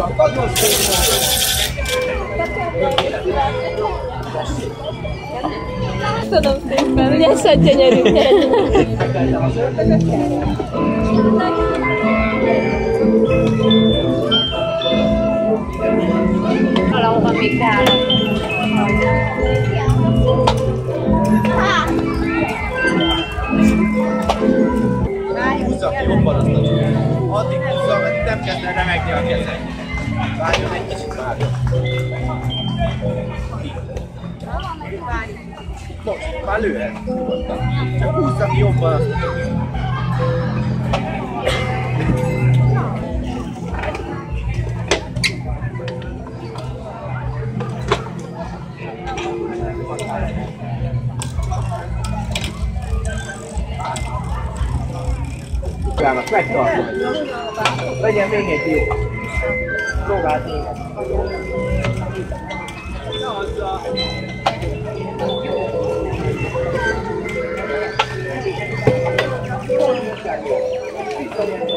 Nagyon szép. Köszönöm szépen, ugye ez egy gyönyörű, valahova még kell. Húzza ki jobban azt a csúlyát. Addig húzza, mert nem kezd el remegni a kezed. Várjon egy kicsit, várjon. Most, már lőhet. Csak húzza ki jobban azt a csúlyát. Megtartom. Legyen még egy jó. Próbáld még egy. Na, azzal.